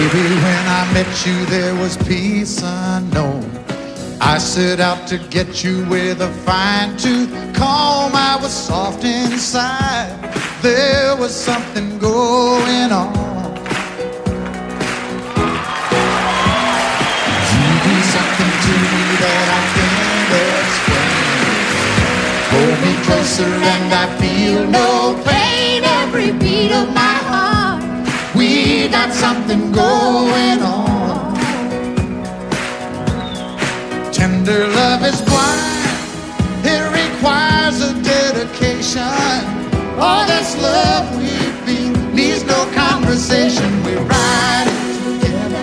Baby, when I met you, there was peace unknown. I set out to get you with a fine-tooth comb. I was soft inside. There was something going on. You do something to me that I can't explain. Hold me closer and I feel no pain. Every beat of my heart, we got something going on. Tender love is blind. It requires a dedication. All this love we feel needs no conversation. We ride it together,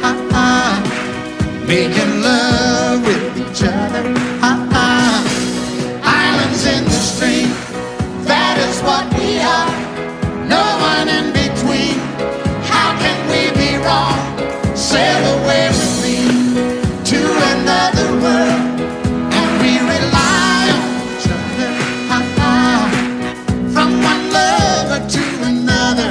making love with each other, Islands in the stream, that is what we are. No one in between. How can we be wrong? Sail away with me to another world, and we rely on each other, from one lover to another,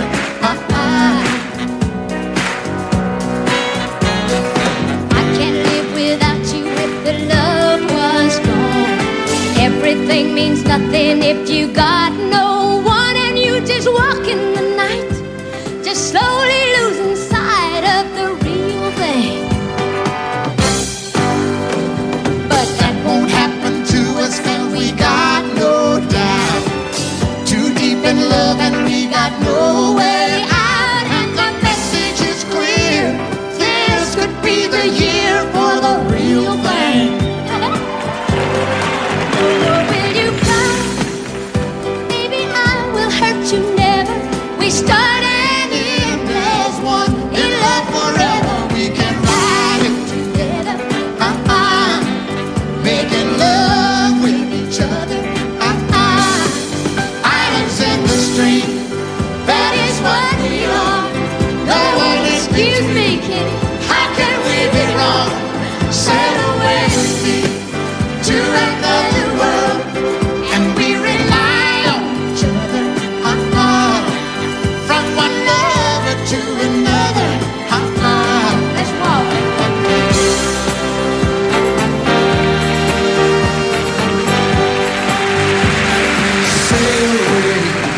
I can't live without you if the love was gone. Everything means nothing if you got no one, and you just walk in the night, just slowly losing sight of the real thing. but that won't happen to us, and we got no doubt. Too deep in love and we got no way out, and the message is clear. This could be the year for the real thing. Will you come? Baby, I will hurt you never. We started And as one in love forever, we can ride it together, making love with each other, Islands in the stream, that is what we are. No one is excuse me, kitty. How can we be wrong? Sail away with me to another world, and we rely on each other, from one lover to another, Let's walk. sail away.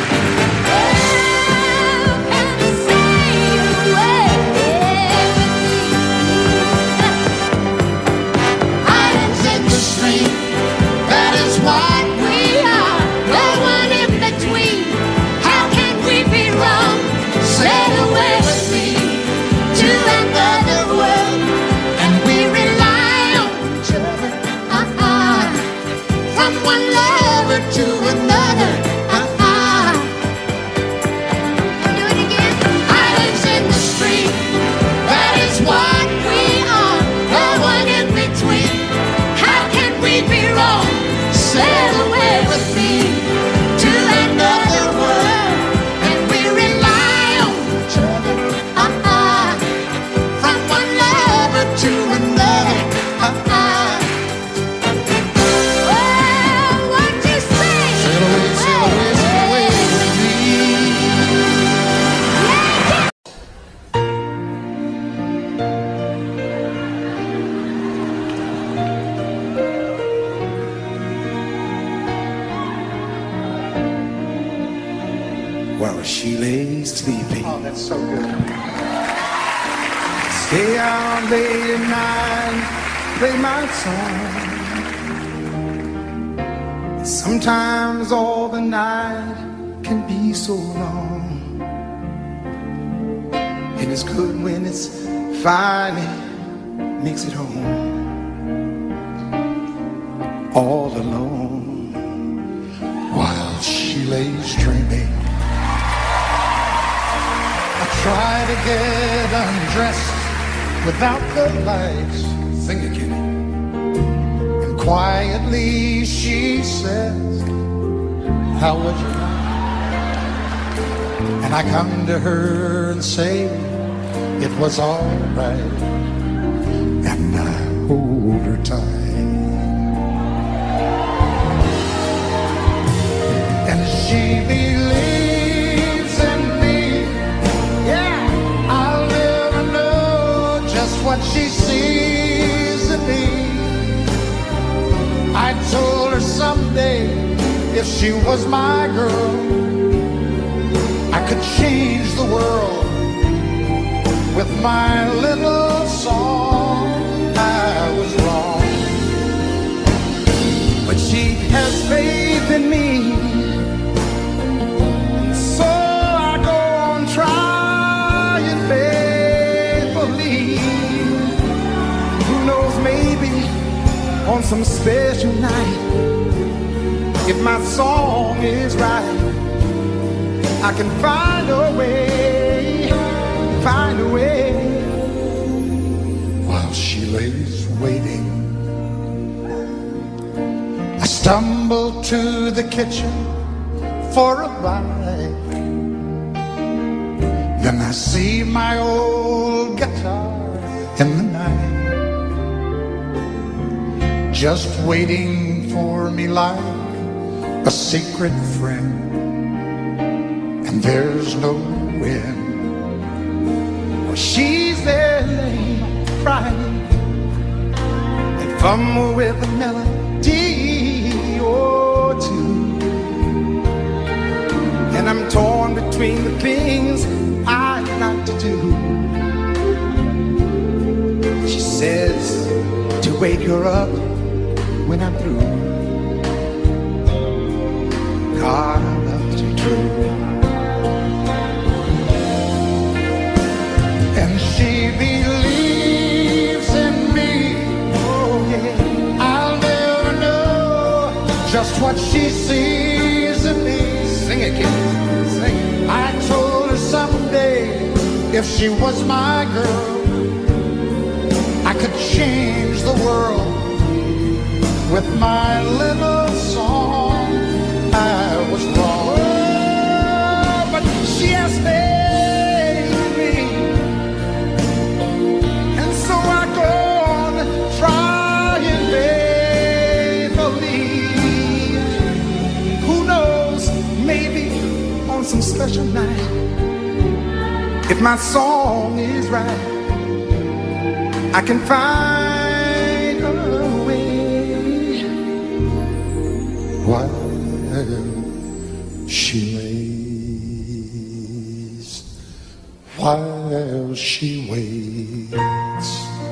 Islands in the stream, that is what we are. No one in between. How can we be wrong? Sail away with me to another world, and we rely on each other, from one lover to another, Do it again. Islands in the stream, that is what we are. No one in between. How can we be wrong? Sail away with me to another world, and we rely on each other, from one lover to another, Well, what you say? sail away, sail away, sail away with me. While she lay sleeping, Oh, that's so good. stay out late at night, play my song. Sometimes all the night can be so long. It is good when it's finally makes it home. All alone, while she lays dreaming, I try to get undressed without the lights. Sing again. And quietly she says, how was your night? And I come to her and say, it was all right. And I hold her tight. And she believes in me. Yeah, I'll never know. If she was my girl, I could change the world with my little song. I was wrong, but she has faith in me, so I go on trying faithfully. Who knows, maybe on some special night, if my song is right, I can find a way, find a way. While she lays waiting, I stumble to the kitchen for a bite. Then I see my old guitar in the night, just waiting for me like a secret friend. And there's no end. Well, she's there laying, crying, and fumble with a melody or two. And I'm torn between the things I'd like to do. She says to wake her up when I'm through. God, I loved you true. And she believes in me. Oh yeah, I'll never know just what she sees in me. Sing it, kid, sing it. I told her someday, if she was my girl, I could change the world with my little song. I was wrong, but she has faith in me, and so I go on trying faithfully. Who knows, maybe on some special night, if my song is right, I can find a way. While she lays, while she waits.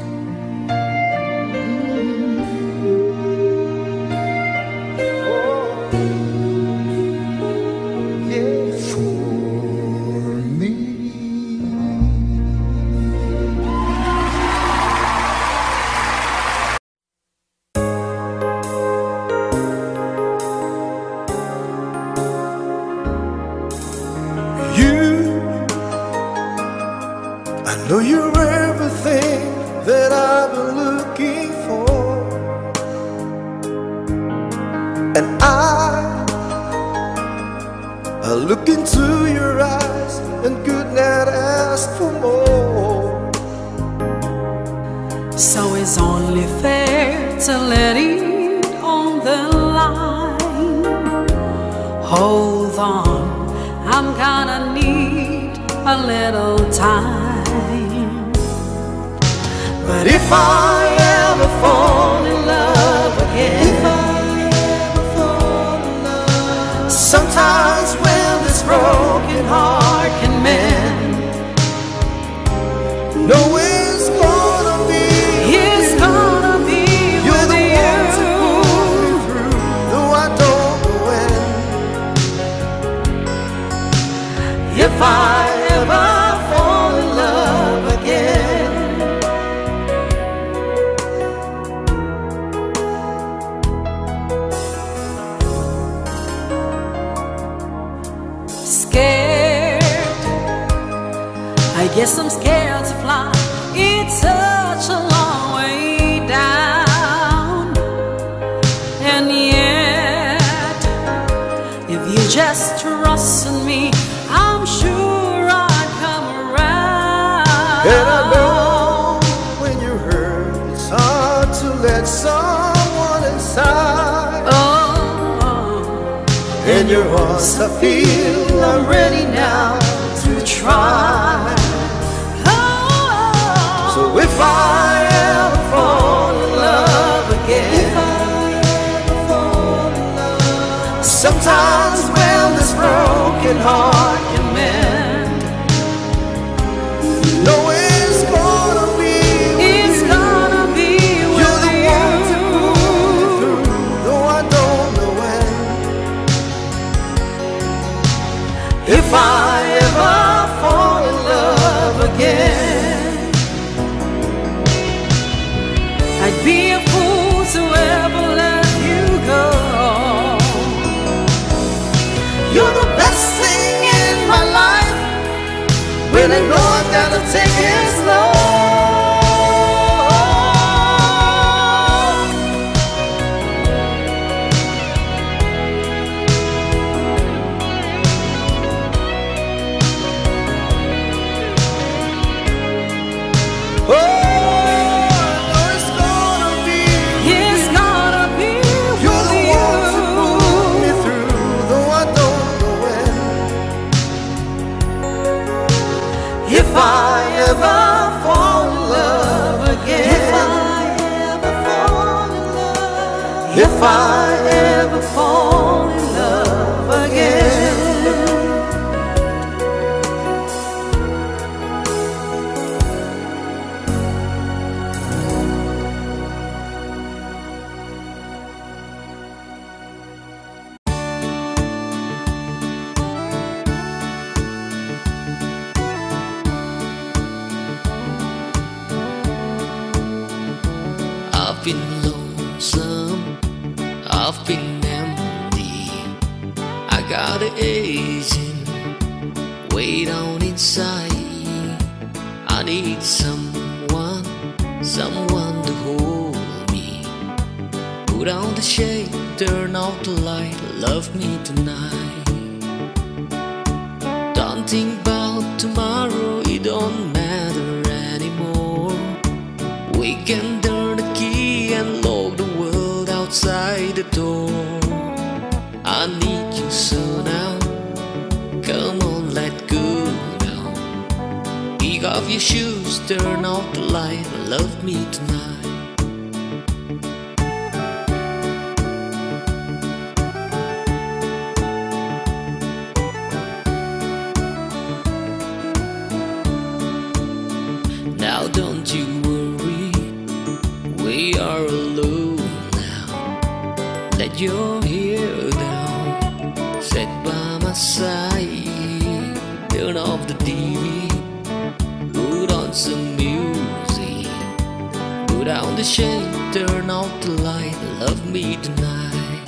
I know you're everything that I've been looking for, and I look into your eyes and could not ask for more. So it's only fair to let it on the line. Hold on, I'm gonna need a little time. But if I ever fall in love again, sometimes when this broken heart can mend, no it's gonna be, it's gonna be you're with the you. one to pull me through, though I don't know when. If I ever fall in love again, scared, I guess I'm scared to fly. It's such a long way down, and yet if you just trust in me, I'm sure I'd come around. and I know when you're hurt, it's hard to let someone inside. Oh, And you're once I feel I'm ready now to try. So if I ever fall in love again, Sometimes when this broken heart can mend, know it's gonna be with you. You're the one to pull me through, though I don't know when. If I ever fall in love again, I'd be a fool to ever let you go. you're the best thing in my life, when I know I gotta take it slow. If I ever fall in love again, if I ever fall in love again. I've been lonesome, I've been empty. I got an aging way down inside. I need someone to hold me. Put on the shade, turn out the light, love me tonight. Don't think about tomorrow, it don't matter anymore. We can turn the key and lock the world outside the door. I need you so now, come on, let go now. Kick off your shoes, turn out the light, love me tonight. Now don't you worry, we are alone now. Let your hair down, sit by my side. Turn off the TV, put on some music. Put down the shade, turn out the light, love me tonight.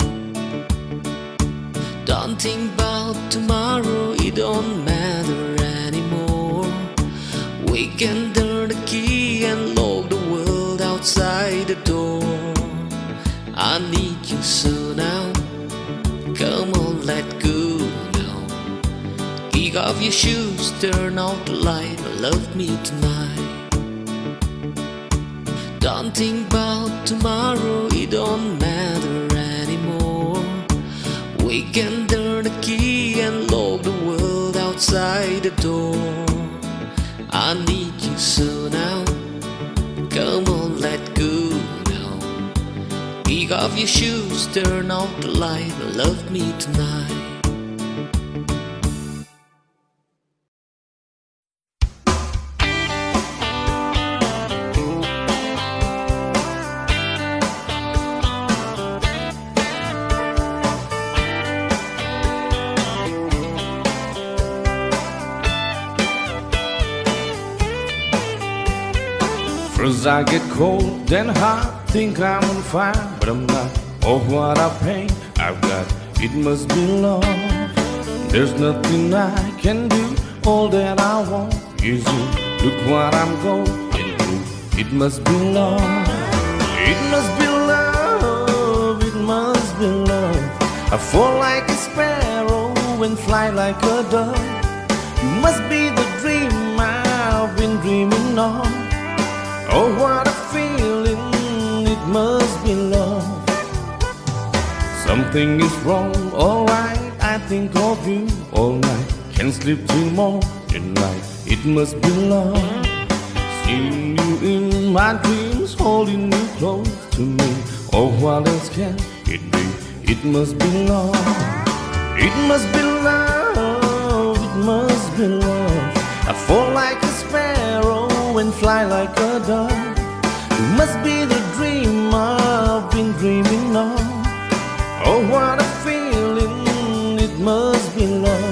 Don't think about tomorrow, it don't matter anymore. We can turn the key and lock the world outside the door. I need you so now, come on, let go now. Kick off your shoes, turn out the light, love me tonight. Don't think about tomorrow, it don't matter anymore. We can turn the key and lock the world outside the door. I need you so now, come on, let go now. Kick off your shoes, turn out the light, love me tonight. First I get cold, then hot, think I'm on fire, but I'm not. Oh, what a pain I've got, it must be love. There's nothing I can do, all that I want is you. Look what I'm going through, it must be love. It must be love, it must be love. I fall like a sparrow and fly like a dove. You must be the dream I've been dreaming of. Oh, what a feeling, it must be love. Something is wrong, alright, I think of you all night. Can't sleep till morning light, it must be love. Seeing you in my dreams, holding you close to me. Oh, what else can it be? It must be love. It must be love, it must be love. I fall like a sparrow and fly like a dove. You must be the dream I've been dreaming of. Oh, what a feeling, it must be love.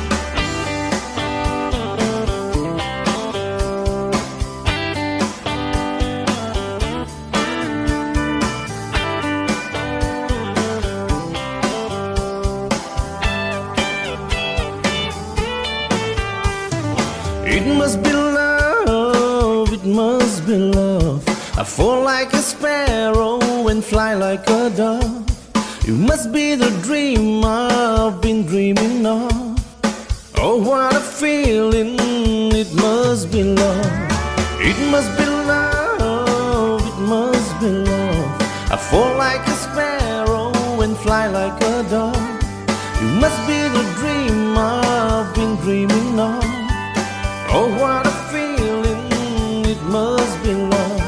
It must be love, it must be love. I fall like a sparrow and fly like a dove. You must be the dream I've been dreaming of. Oh, what a feeling, it must be love. It must be love, it must be love. I fall like a sparrow and fly like a dove. You must be the dream I've been dreaming of. Oh, what a feeling, it must be love.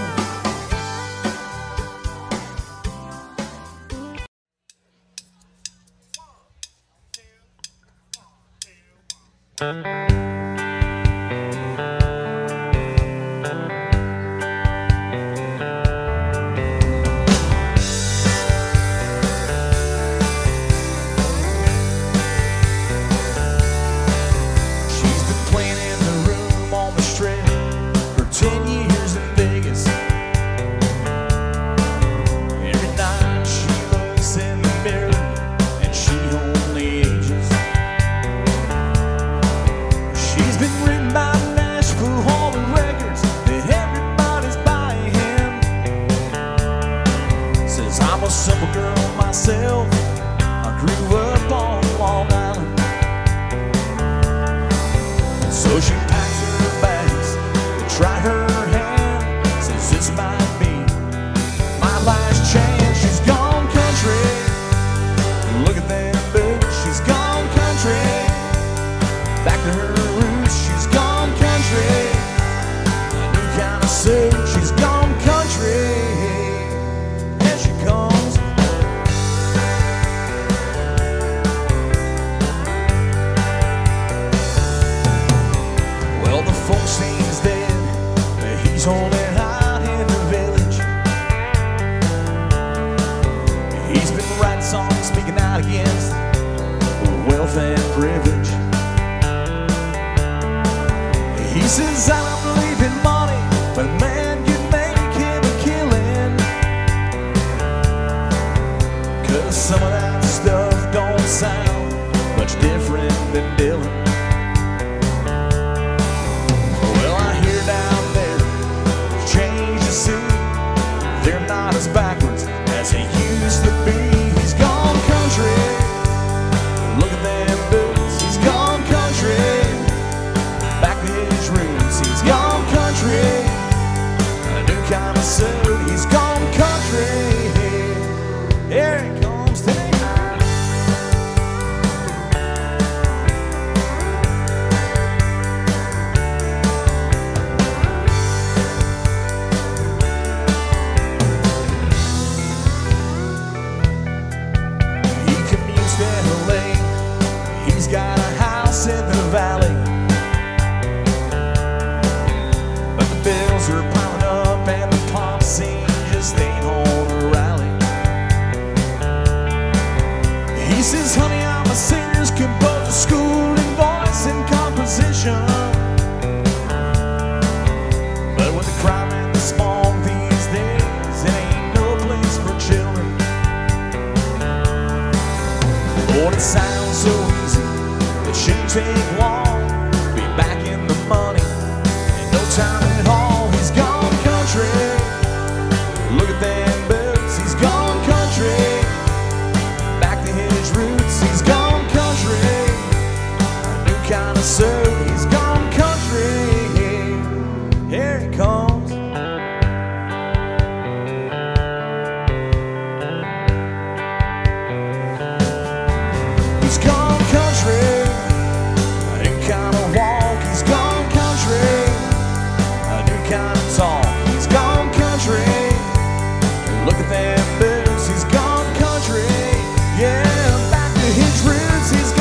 Look at them boots, he's gone country. Yeah, back to his roots, he's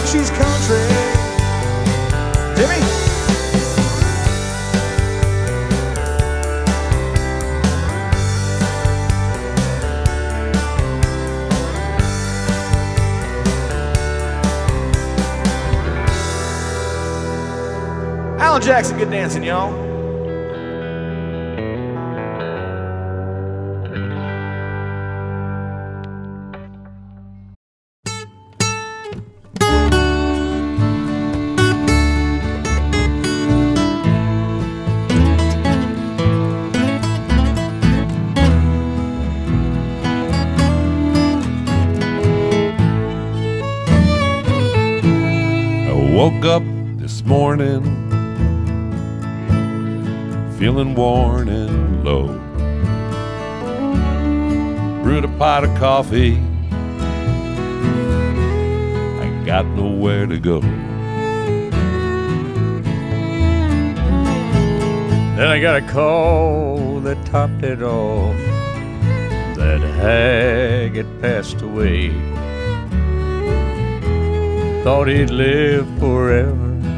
she's country. Jimmy? Alan Jackson, good dancing, y'all. I woke up this morning feeling worn and low. Brewed a pot of coffee. I got nowhere to go. Then I got a call that topped it off. That hag had passed away. Thought he'd live forever.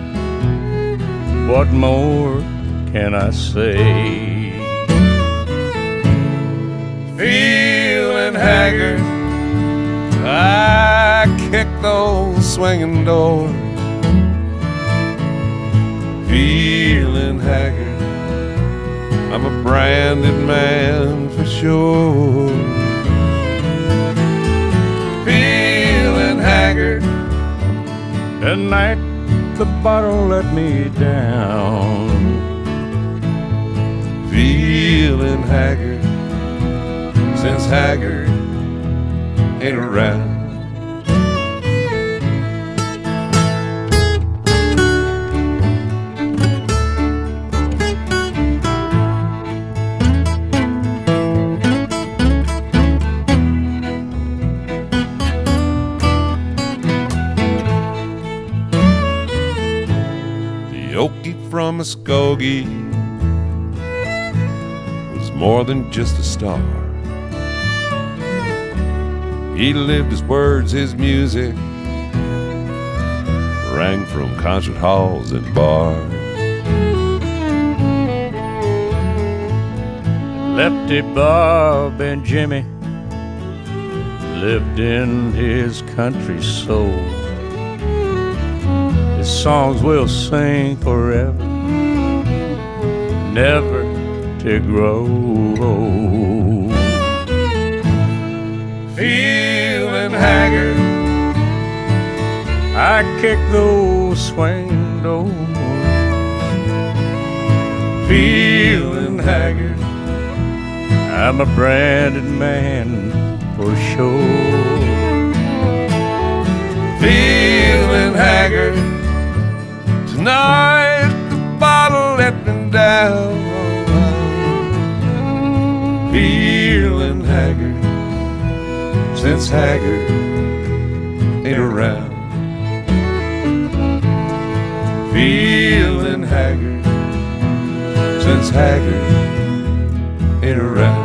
What more can I say? Feeling haggard, I kicked those swinging doors. Feeling haggard, I'm a branded man for sure. Feeling haggard, Tonight the bottle let me down. feeling haggard, since haggard ain't around. The Okie from Muskogee was more than just a star. He lived his words, his music rang from concert halls and bars. Lefty Bob and Jimmy lived in his country soul. His songs will sing forever, never to grow old. Feeling haggard, I kick those swing doors. feeling haggard, I'm a branded man for sure. feeling haggard. Tonight the bottle let me down. Feeling haggard, since haggard ain't around. Feeling haggard, since haggard ain't around.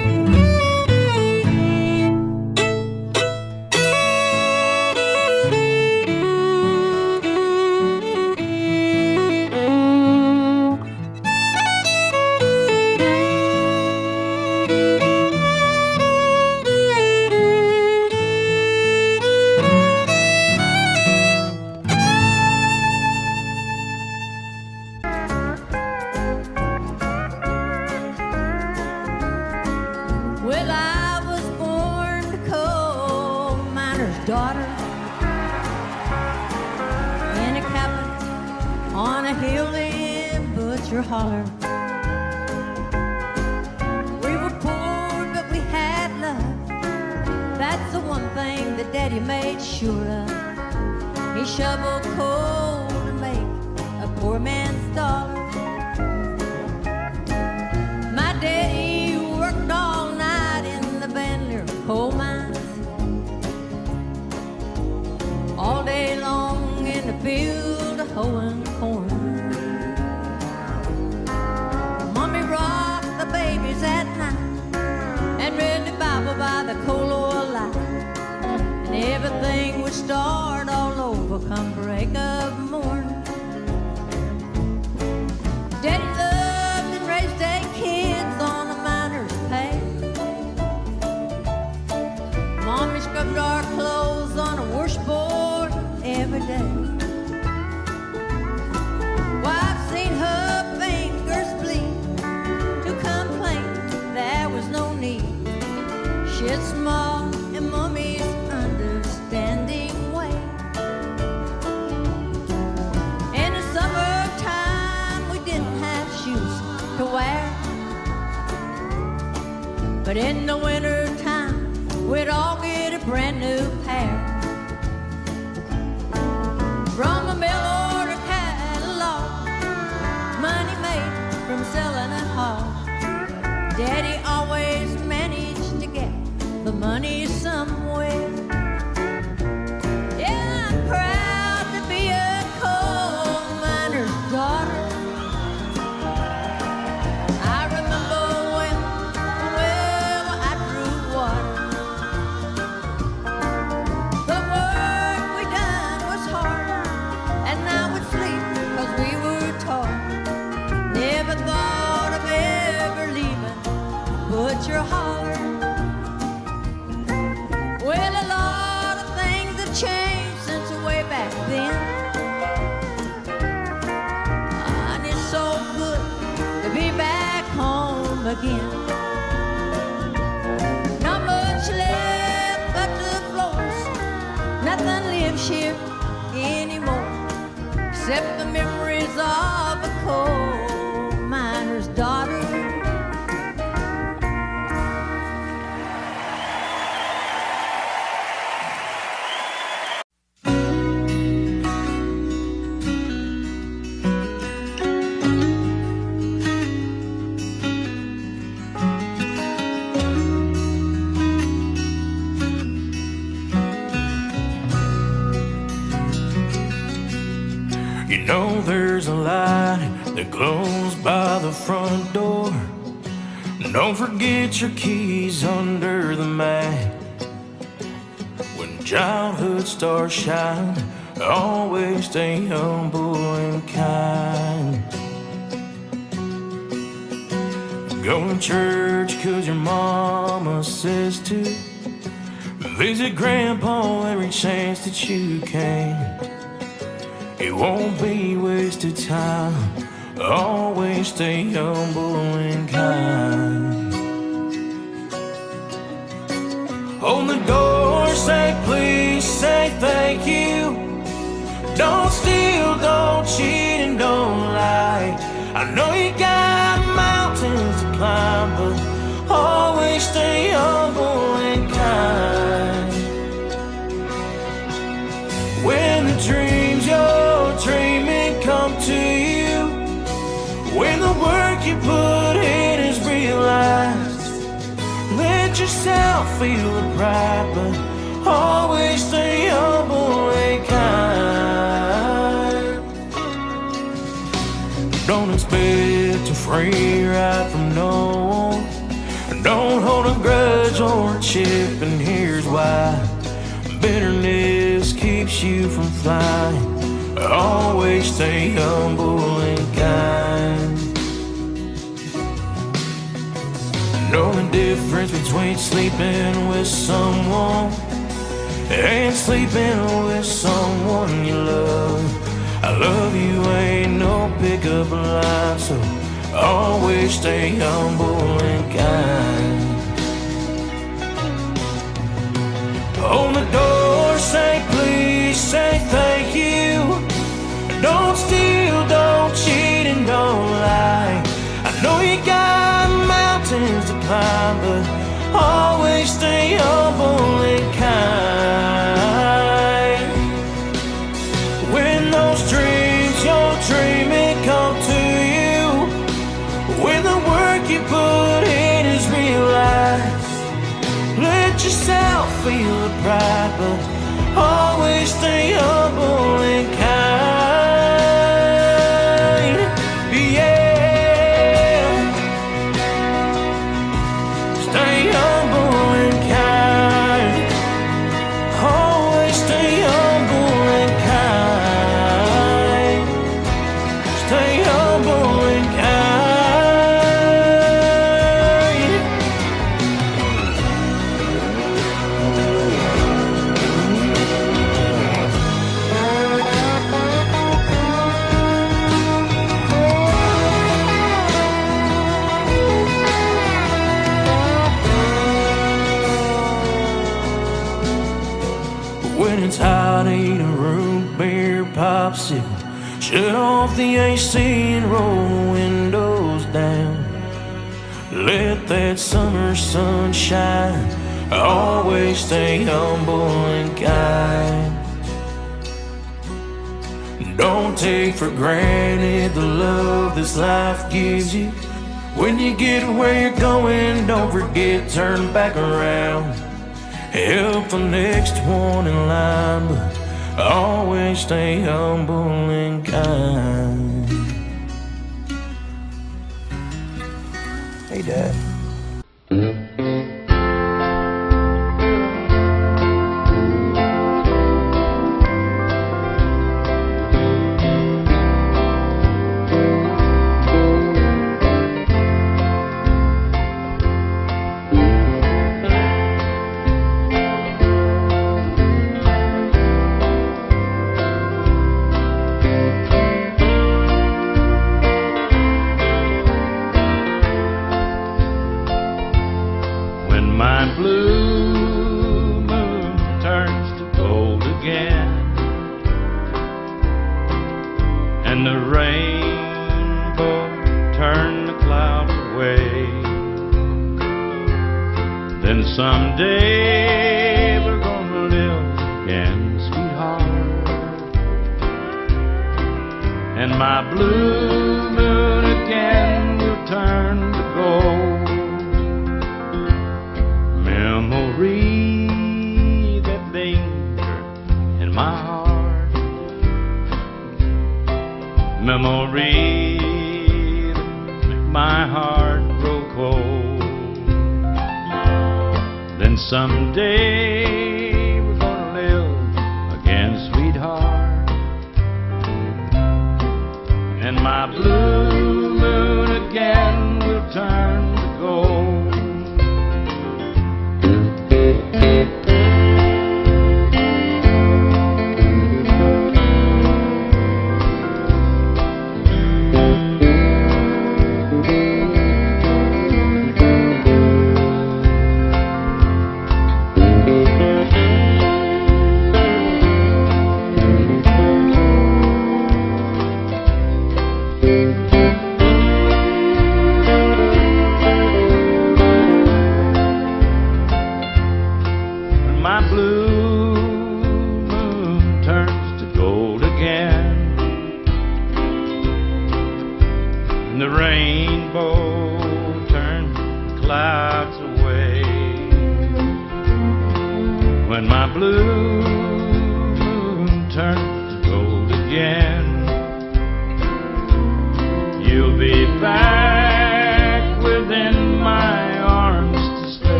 Well, I was born a coal miner's daughter in a cabin on a hill in Butcher Holler. We were poor, but we had love. That's the one thing that Daddy made sure of. He shoveled coal to make a poor man's dollar. My daddy worked all night in the Bandler coal mines, all day long in the field hoeing corn. Mommy rocked the babies at night and read the Bible by the coal oil light, and everything would start all over But in the winter time, we'd all get a brand new pair. From a mail order catalog, money made from selling at home. Daddy always managed to get the money somewhere. Yeah, I'm proud to be a coal miner's daughter. I remember when the well I drew water. The work we done was hard, and I would sleep 'cause we were taught. Never thought of ever leaving but your holler. Well, a lot of things have changed since way back then. And it's so good to be back home again. Not much left but the floors. Nothing lives here anymore except the memories of a coal miner's daughter. You know there's a light that glows by the front door. Don't forget your keys under the mat. When childhood stars shine, always stay humble and kind. Go to church 'cause your mama says to. Visit grandpa every chance that you can. It won't be wasted time. Always stay humble and kind. Hold the door, say please, say thank you. Don't steal, don't cheat, and don't lie. I know you got mountains to climb, but always stay humble and kind. When the dreams you're dreaming come to you, when the work you put in is realized, let yourself feel the pride, but always stay humble and kind. Don't expect a free ride from no one. Don't hold a grudge or a chip, and here's why. Bitterness keeps you from flying. Always stay humble and kind. Know the difference between sleeping with someone and sleeping with someone you love. I love you ain't no pickup line, so always stay humble and kind. Open the door, say please, say thank you. Don't steal, don't cheat, and don't lie. I know you got mountains to climb, but always stay humble and kind. When those dreams you're dreaming come to you, when the work you put in is realized, let yourself feel the pride, but always stay humble and kind. Yeah, stay humble and kind. Always stay humble and kind. Stay humble and kind. When it's hot, eat a root beer popsicle. Shut off the AC and roll the windows down. Let that summer sunshine. Always stay humble and kind. Don't take for granted the love this life gives you. When you get where you're going, don't forget, turn back around. Help the next one in line, but always stay humble and kind. Hey, Dad. Someday we're gonna live again, sweetheart. And my blue moon again will turn to gold. Memories that linger in my heart. Memories that make my heart grow cold. Then someday we're gonna live again, sweetheart. And my blue moon again will turn to gold.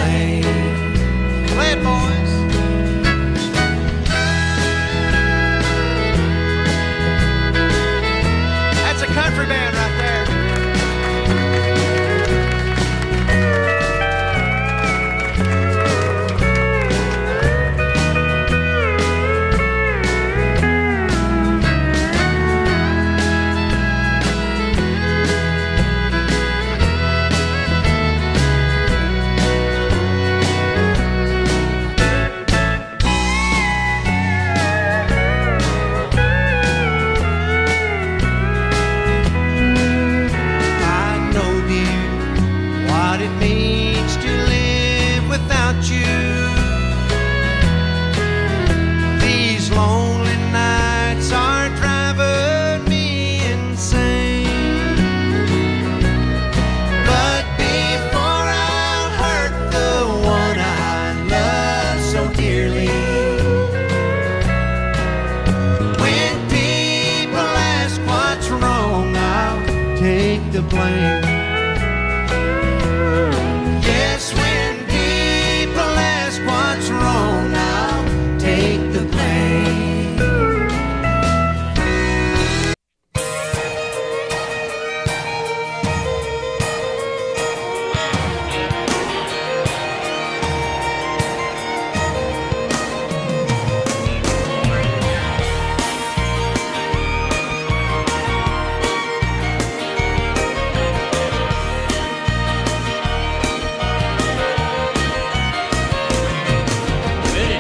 Play it, boys.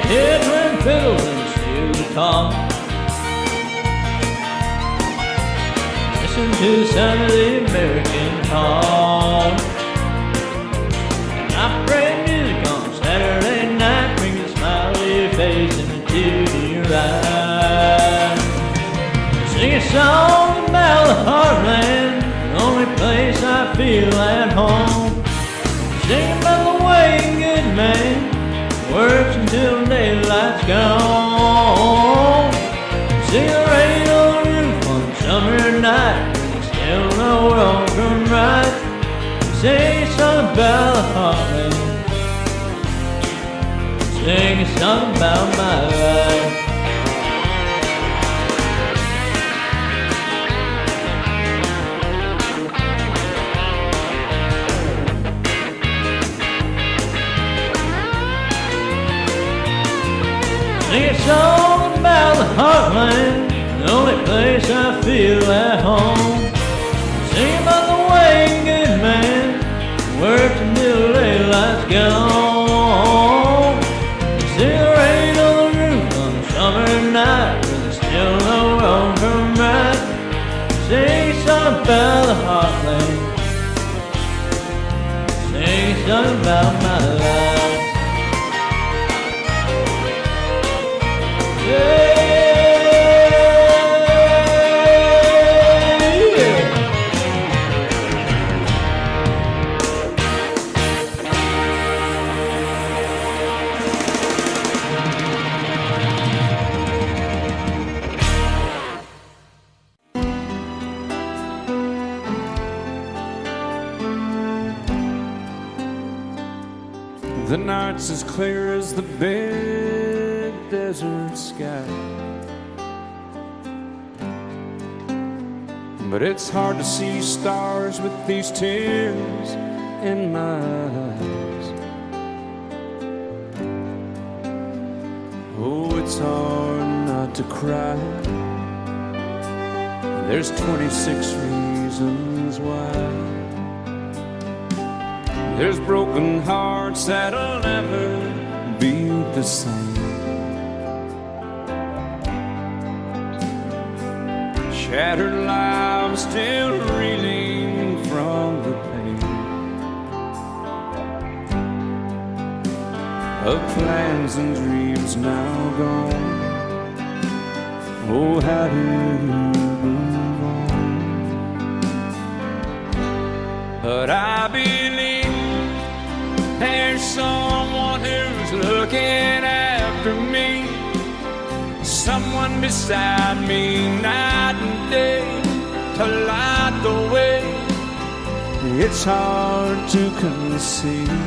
head when fiddles and steel guitar. Listen to the sound of the American heart. I pray music on Saturday night brings a smile to your face and a tear to your eyes. Sing a song about the heartland, the only place I feel at home. Sing about the way a good man works until daylight's gone. See the rain on the roof on a summer night, still no wrong from right. Sing a song about the heartland, sing a song about my life. Sing a song about the heartland, the only place I feel at home. Sing about the way a good man works until daylight's gone. See the rain on the roof on a summer night, but there's still no wrong from right. Sing a song about the heartland, sing a song about my life. The night's as clear as the big desert sky, but it's hard to see stars with these tears in my eyes. Oh, it's hard not to cry. There's 26 reasons why. There's broken hearts that'll never be the same. Shattered lives still reeling from the pain of plans and dreams now gone. Oh, how do you move on? But I believe there's someone who's looking after me, someone beside me night and day to light the way. It's hard to conceive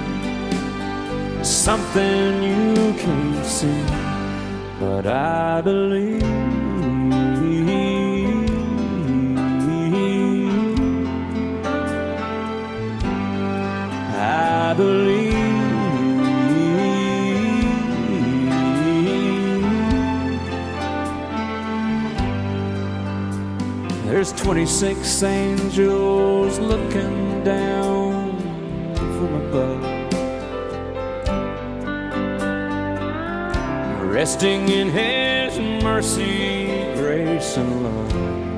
something you can't see, but I believe. I believe. There's 26 angels looking down from above, resting in His mercy, grace, and love.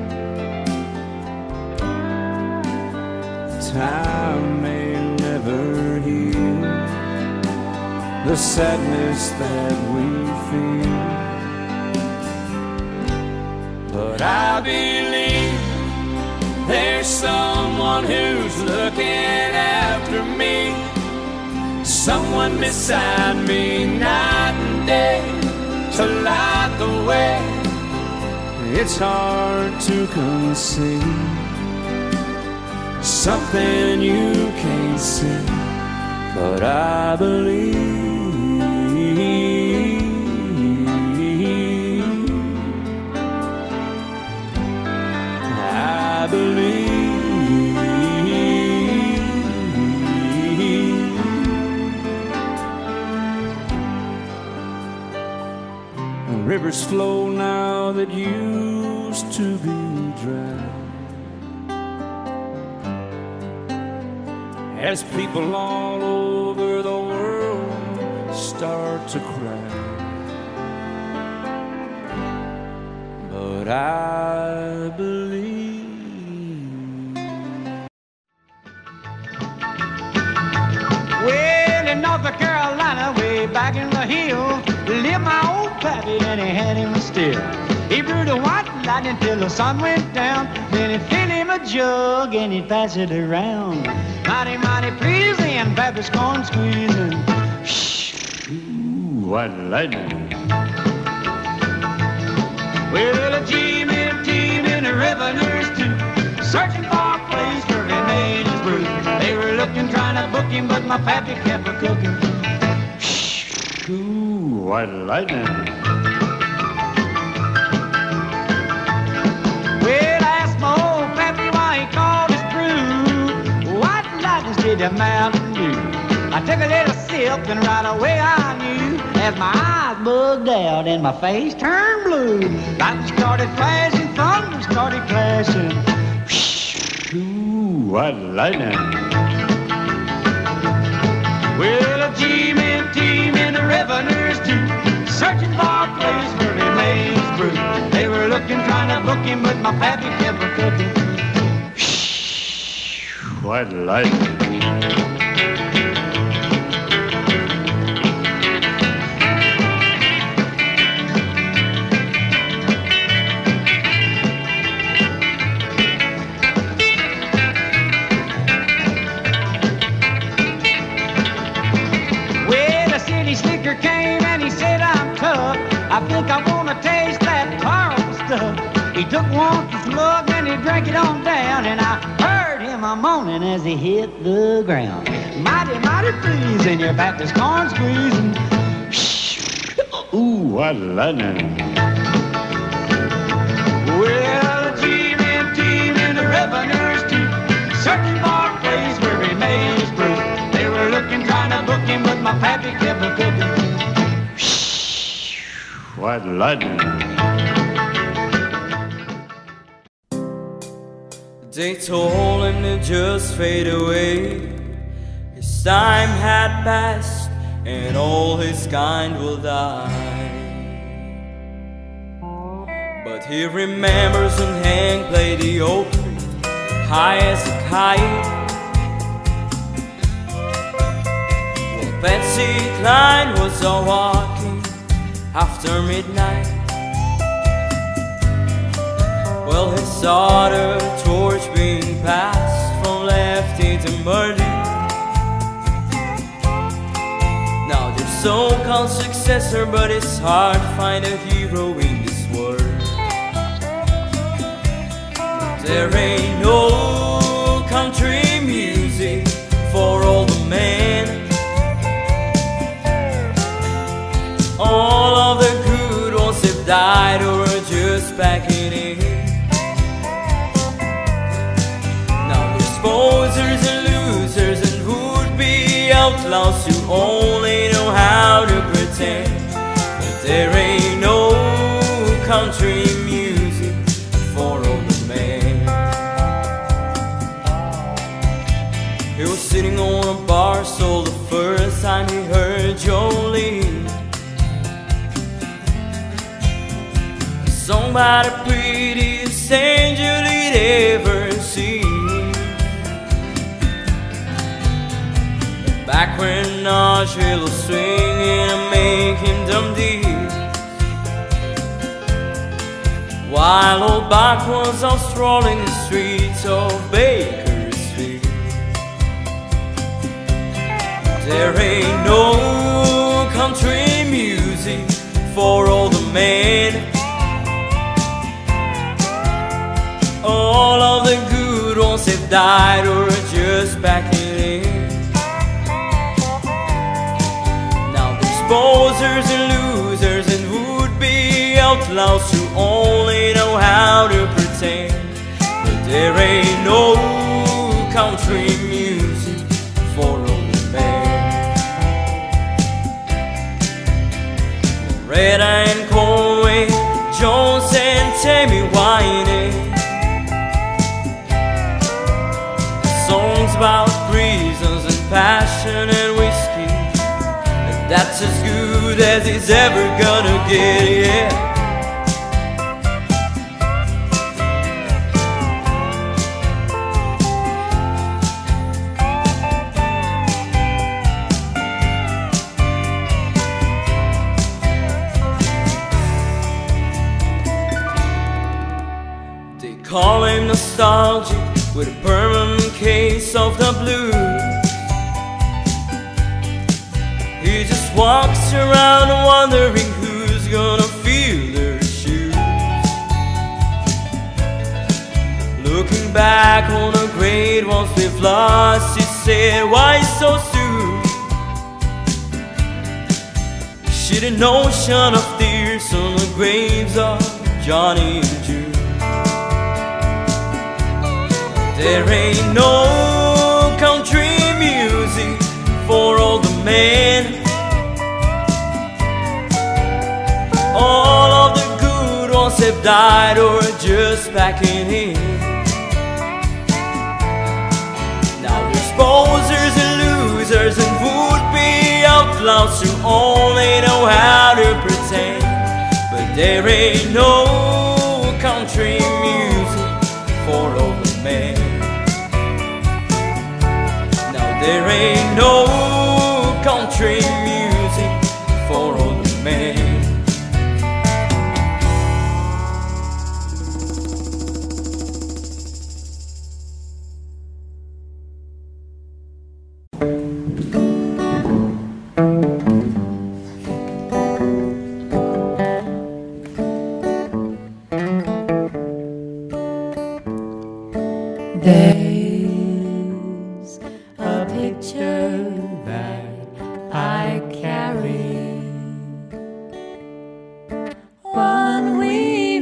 Time may never heal the sadness that we feel, but I believe there's someone who's looking after me, someone beside me night and day to light the way. It's hard to conceive something you can't see, but I believe. I believe. Rivers flow now that used to be dry, as people all over the world start start to cry. But I believe. Well, in North Carolina, way back in the hill, lived my old pappy and he had him still. He brewed a white lightning till the sun went down. Then he'd fill him a jug and he'd pass it around. Mighty, mighty pleasing, Pappy's corn squeezing. Shh, ooh, white lightning. Well, a team and a revenues too, searching for a place where he made his brew. They were looking, trying to book him, but my pappy kept a cooking. Shh, ooh, white lightning. Well, I asked my old pappy why he called his brew white lightning did the Mountain Dew. I took a little sip and right away I knew, as my eyes bugged out and my face turned blue. Lightning started flashing, thunder started clashing. Ooh, white lightning. Well, a team and the revenues too, searching for a place where he made his brew. They were looking, trying to book him, but my pappy kept a cooking. White lightning. Came and he said, I'm tough. I think I want to taste that powerful stuff. He took one slug and he drank it on down, and I heard him a moaning as he hit the ground. Mighty, mighty pleasing, your Baptist corn squeezing. Ooh, what lightning. Well, the team and the revenues too, searching for a place where he made his brew. They were looking, trying to book him, but my pappy kept a cooking. White lightning. They told him to just fade away. His time had passed and all his kind will die. But he remembers when Hank played the old tree, high as a kite. Well, Patsy Cline was a walking after midnight. Well, he saw the torch being passed from lefty to murder. Now there's so-called successor, but it's hard to find a hero in this world. There ain't no country music for all the men. All of the good ones have died or are just backing in. Now there's posers and losers and would-be outlaws who only know how to pretend. But there ain't no country music for all the men. He was sitting on a bar stool the first time he heard Jolene, sung by the prettiest angel he'd ever seen. Back when Nashville was swinging and making them deals, while old Bach was out strolling the streets of Bakersfield. There ain't no country music for all the men. All of the good ones have died or are just backing in. Now there's posers and losers and would-be outlaws who only know how to pretend. But there ain't no country music for all the men. Red and Conway, Jones and Tammy Wynette, songs about prisons and passion and whiskey, and that's as good as it's ever gonna get, yeah. They call him nostalgic with a permanent case of the blues. He just walks around wondering who's gonna feel their shoes. Looking back on the great ones we've lost, he said, why so soon? Shed an ocean of tears on the graves of Johnny and June. There ain't no country music for all the men. All of the good ones have died or are just packing in. Now there's posers and losers and would-be outlaws who only know how to pretend. But there ain't no country music for all the men. There ain't no country music for old men. There's a picture that I carry, one we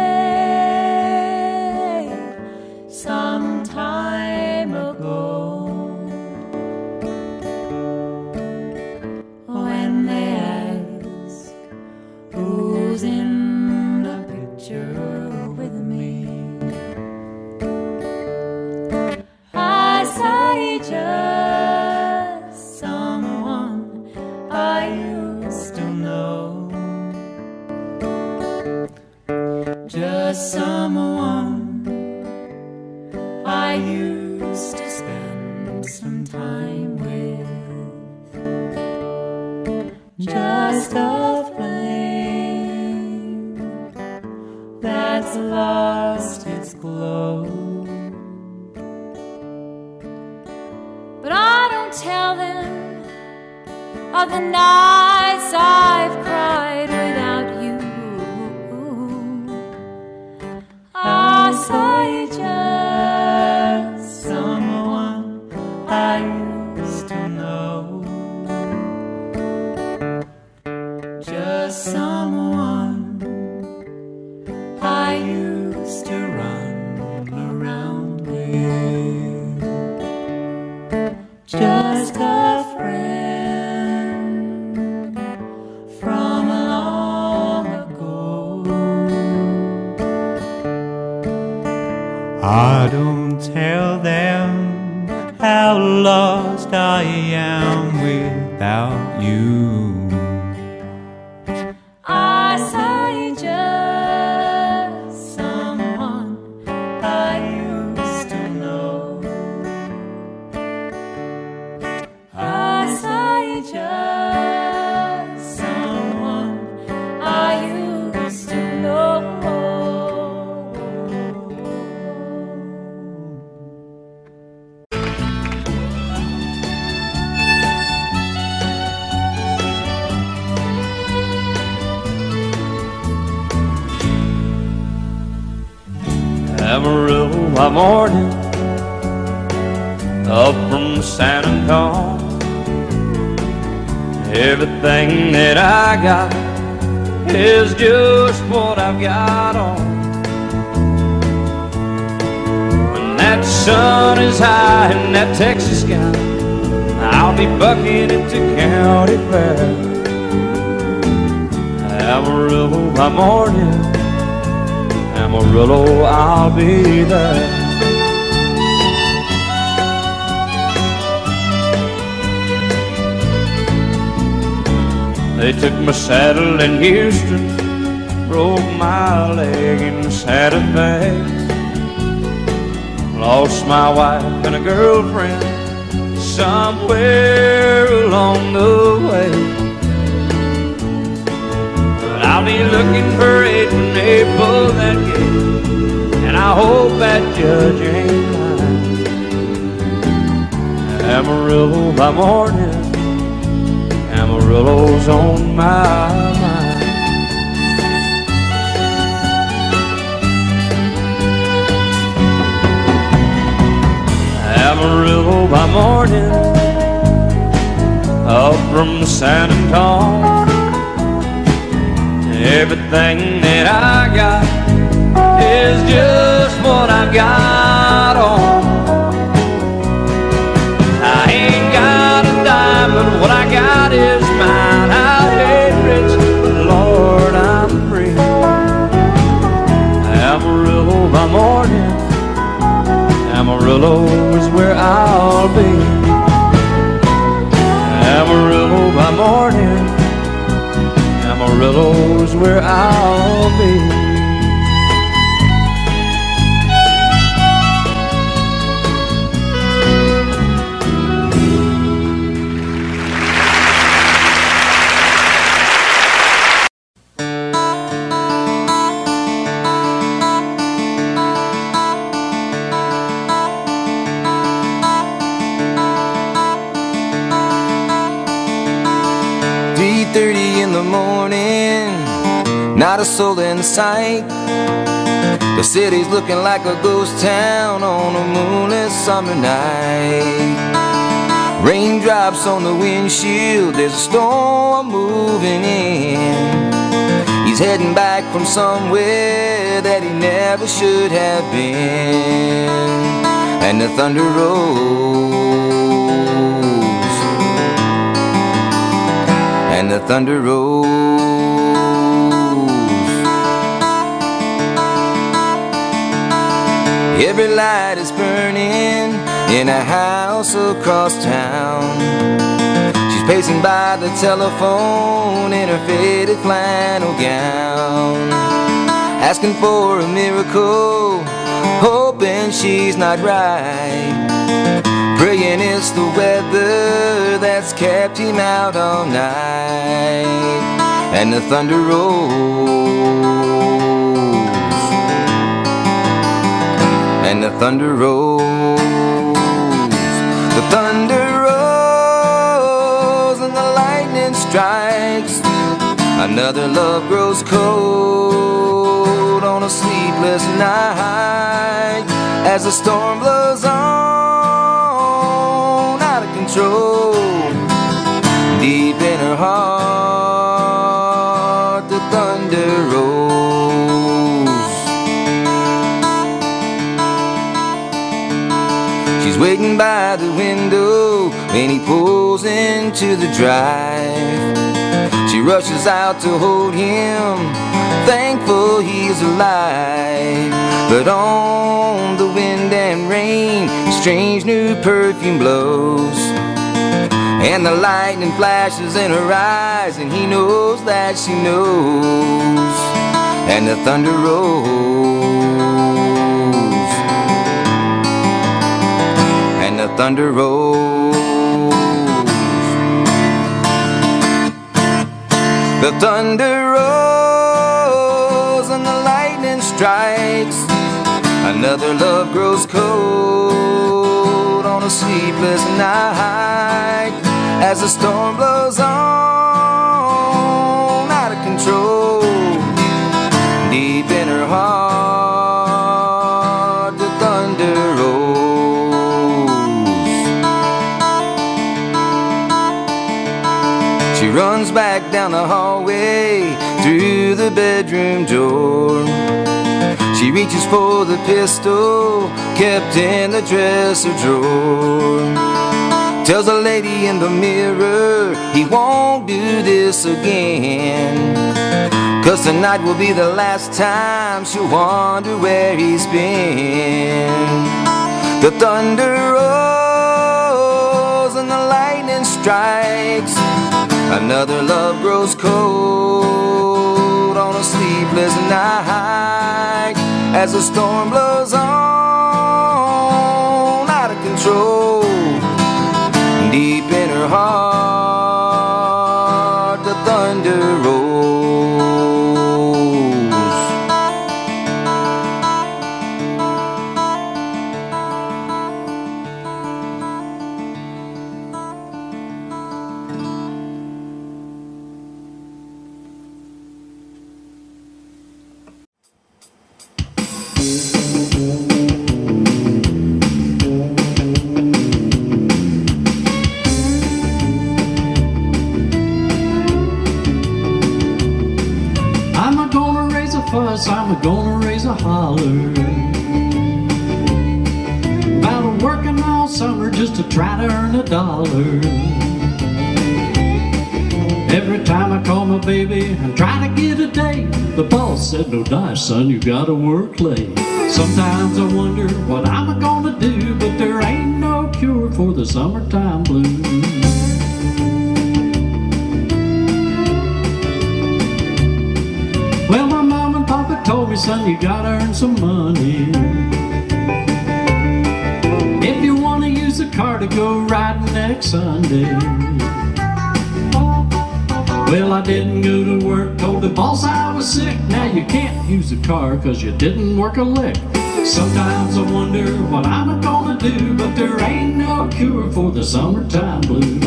made some time ago, when they ask who's in the picture with me, I say just someone I used to know, just someone I used to spend some time with, just a flame that's lost its glow. But I don't tell them of the nights I've cried without you. I say just someone I used to know, just someone I used to run around with, just a friend from long ago. I don't tell them how lost I am without you. I say just someone I used to know, I say just someone I used to know. Amarillo by morning, up from San Antonio. Everything that I got is just what I've got on. When that sun is high in that Texas sky, I'll be bucking it to County Fair. Amarillo by morning, Amarillo, I'll be there. They took my saddle in Houston, broke my leg in Santa Fe. Lost my wife and a girlfriend somewhere along the way. But I'll be looking for it when they pull that gate, and I hope that judge ain't lying. Amarillo by morning, Amarillo's on my mind. Amarillo by morning, up from San Antonio. Everything that I got is just what I got on. I ain't got a dime, but what I got is mine. I ain't rich, but Lord, I'm free. Amarillo by morning, Amarillo is where I'll be. Amarillo by morning, Amarillo is where I'll be. Not a soul in sight. The city's looking like a ghost town on a moonless summer night. Raindrops on the windshield, there's a storm moving in. He's heading back from somewhere that he never should have been. And the thunder rolls, and the thunder rolls. Every light is burning in a house across town. She's pacing by the telephone in her faded flannel gown, asking for a miracle, hoping she's not right, praying it's the weather that's kept him out all night. And the thunder rolls, and the thunder rolls. The thunder rolls and the lightning strikes. Another love grows cold on a sleepless night, as the storm blows on out of control. Deep in her heart, the thunder rolls. She's waiting by the window when he pulls into the drive. She rushes out to hold him, thankful he's alive. But on the wind and rain, a strange new perfume blows, and the lightning flashes in her eyes, and he knows that she knows. And the thunder rolls, and the thunder rolls. The thunder rolls and the lightning strikes. Another love grows cold on a sleepless night, as the storm blows on out of control. Deep in her heart, the thunder rolls. She runs back down the hallway through the bedroom door. She reaches for the pistol kept in the dresser drawer. Tells the lady in the mirror he won't do this again, 'cause tonight will be the last time she'll wonder where he's been. The thunder rolls and the lightning strikes. Another love grows cold on a sleepless night as the storm blows on out of control. Deep in her heart, the thunder rolls. I'm gonna raise a holler about working all summer just to try to earn a dollar. Every time I call my baby and try to get a date, the boss said, no dice, son, you gotta work late. Sometimes I wonder what I'm gonna do, but there ain't no cure for the summertime blues. Well, my mom and papa told me, son, you gotta earn some money if you wanna use the car to go riding next Sunday. Well, I didn't go to work, told the boss I was sick. Now you can't use the car 'cause you didn't work a lick. Sometimes I wonder what I'm gonna do, but there ain't no cure for the summertime blues.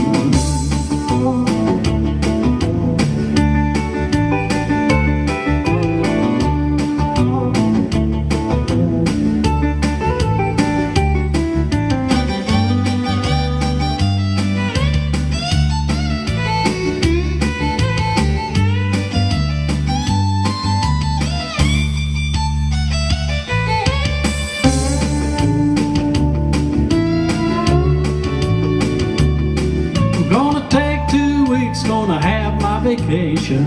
Vacation.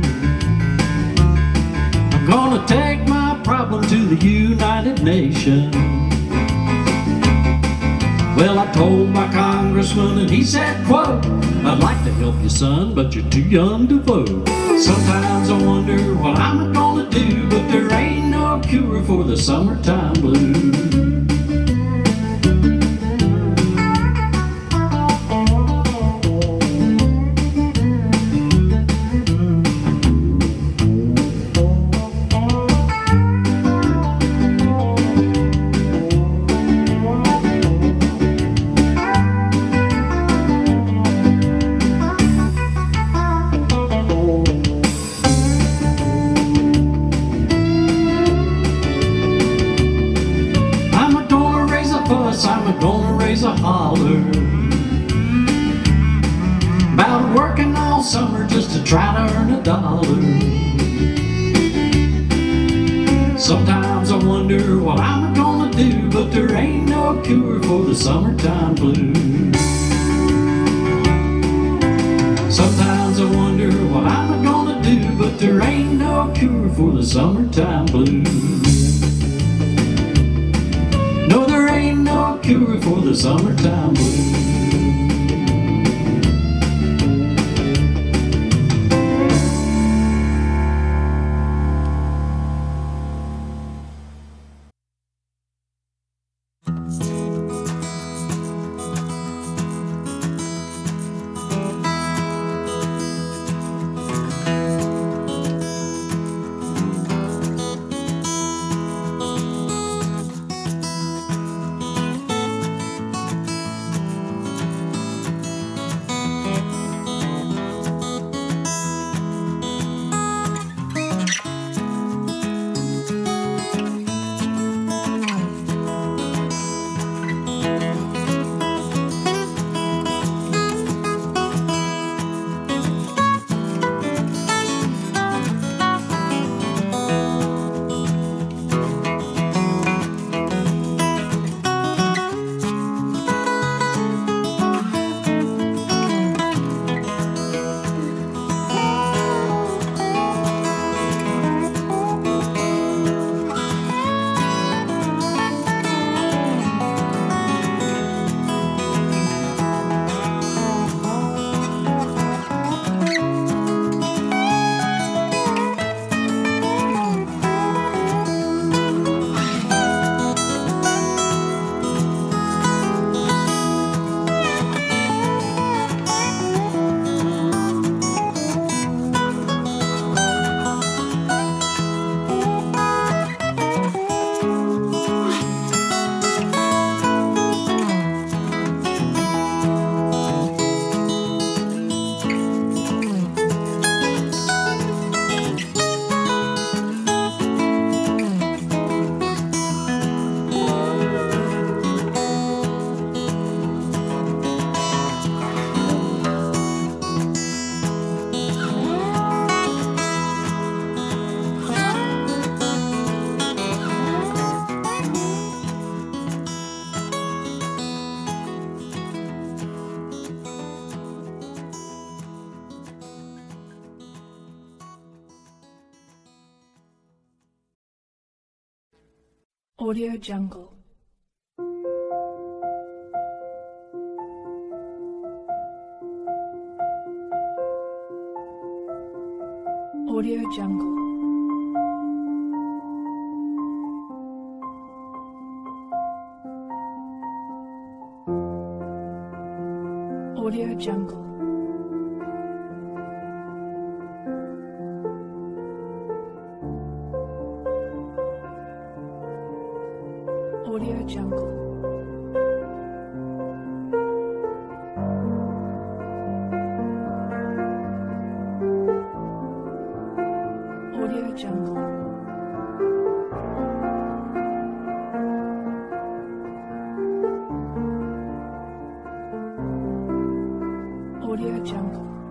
I'm gonna take my problem to the United Nations. Well, I told my congressman and he said, quote, I'd like to help you, son, but you're too young to vote. Sometimes I wonder what I'm gonna do, but there ain't no cure for the summertime blues. I'm gonna raise a holler about working all summer just to try to earn a dollar. Sometimes I wonder what I'm gonna do, but there ain't no cure for the summertime blues. Sometimes I wonder what I'm gonna do, but there ain't no cure for the summertime blues. No, there ain't no cure for the summertime blues. Audio Jungle. Audio Jungle. Audio Jungle. Audio Jungle. Audio Jungle. Audio Jungle.